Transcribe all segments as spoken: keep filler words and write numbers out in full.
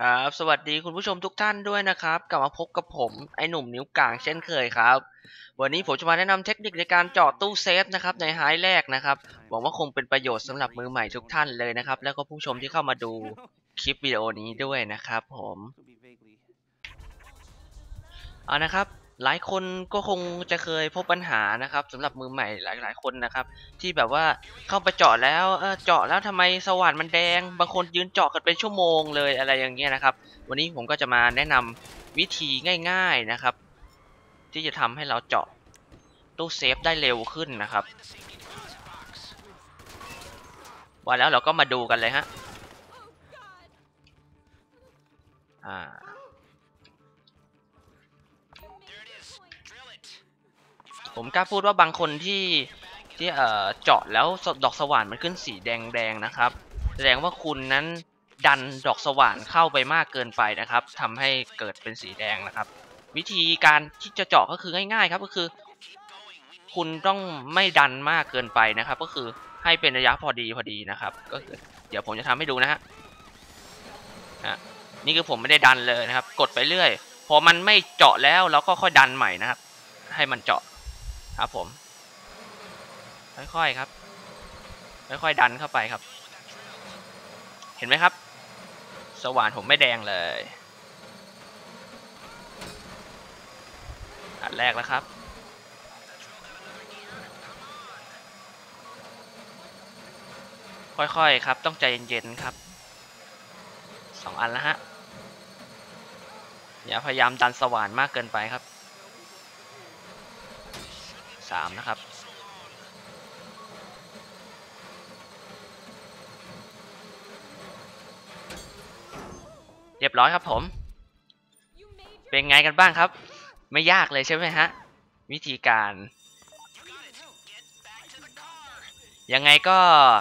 ครับสวัสดีคุณผู้ชมทุกท่านด้วยนะครับกลับมาพบกับผมไอหนุ่มนิ้วกลางเช่นเคยครับวันนี้ผมจะมาแนะนำเทคนิคในการเจาะตู้เซฟนะครับในไฮแรกนะครับหวังว่าคงเป็นประโยชน์สำหรับมือใหม่ทุกท่านเลยนะครับแล้วก็ผู้ชมที่เข้ามาดูคลิปวิดีโอนี้ด้วยนะครับผมเอานะครับหลายคนก็คงจะเคยพบปัญหานะครับสำหรับมือใหม่หลายๆคนนะครับที่แบบว่าเข้าไปเจาะแล้วเออเจาะแล้วทำไมสว่านมันแดงบางคนยืนเจาะกันเป็นชั่วโมงเลยอะไรอย่างเงี้ยนะครับวันนี้ผมก็จะมาแนะนำวิธีง่ายๆนะครับที่จะทำให้เราเจาะตู้เซฟได้เร็วขึ้นนะครับว่าแล้วเราก็มาดูกันเลยฮะอ่าผมกล้าพูดว่าบางคนที่ที่เอ่อเจาะแล้วดอกสว่านมันขึ้นสีแดงๆนะครับแสดงว่าคุณนั้นดันดอกสว่านเข้าไปมากเกินไปนะครับทำให้เกิดเป็นสีแดงนะครับวิธีการที่จะเจาะก็คือง่ายๆครับก็คือคุณต้องไม่ดันมากเกินไปนะครับก็คือให้เป็นระยะพอดีพอดีนะครับก็คือเดี๋ยวผมจะทำให้ดูนะฮะนี่คือผมไม่ได้ดันเลยนะครับกดไปเรื่อยพอมันไม่เจาะแล้วเราก็ค่อยดันใหม่นะครับให้มันเจาะครับผมค่อยๆครับค่อยๆดันเข้าไปครับเห็นไหมครับสว่านผมไม่แดงเลยอันแรกแล้วครับค่อยๆครับต้องใจเย็นๆครับสองอันแล้วฮะอย่าพยายามดันสว่านมากเกินไปครับสามนะครับเรียบร้อยครับผมเป็นไงกันบ้างครับไม่ยากเลยใช่ไหมฮะวิธีการยังไงก็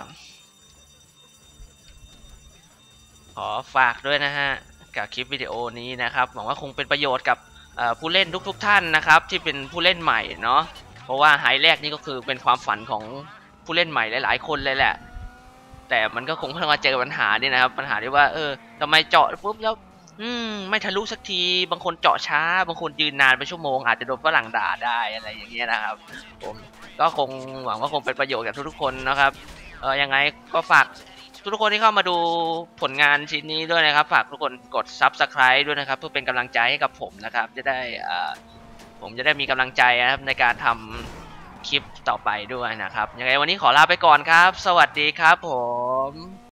ขอฝากด้วยนะฮะกับคลิปวิดีโอนี้นะครับหวังว่าคงเป็นประโยชน์กับผู้เล่นทุกๆท่านนะครับที่เป็นผู้เล่นใหม่เนาะเพราะว่าไฮแรกนี่ก็คือเป็นความฝันของผู้เล่นใหม่หลายๆคนเลยแหละแต่มันก็คงต้องมาเจอปัญหานี่นะครับปัญหาที่ว่าเออทำไมเจาะปุ๊บแล้วอืมไม่ทะลุสักทีบางคนเจาะช้าบางคนยืนนานเป็นชั่วโมงอาจจะโดนฝรั่งด่าได้อะไรอย่างเงี้ยนะครับผมก็คงหวังว่าคงเป็นประโยชน์กับทุกๆคนนะครับเออยังไงก็ฝากทุกคนที่เข้ามาดูผลงานชิ้นนี้ด้วยนะครับฝากทุกคนกด ซับสไครบ์ ด้วยนะครับเพื่อเป็นกำลังใจให้กับผมนะครับจะได้ผมจะได้มีกำลังใจนะครับในการทำคลิปต่อไปด้วยนะครับยังไงวันนี้ขอลาไปก่อนครับสวัสดีครับผม